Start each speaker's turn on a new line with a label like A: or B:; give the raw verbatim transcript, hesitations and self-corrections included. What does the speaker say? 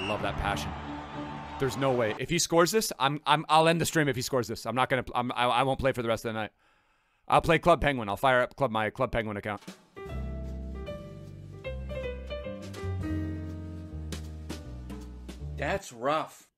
A: I love that passion. There's no way. If he scores this, I'm I'm I'll end the stream if he scores this. I'm not gonna I'm, I I won't play for the rest of the night. I'll play Club Penguin. I'll fire up Club my Club Penguin account.
B: That's rough.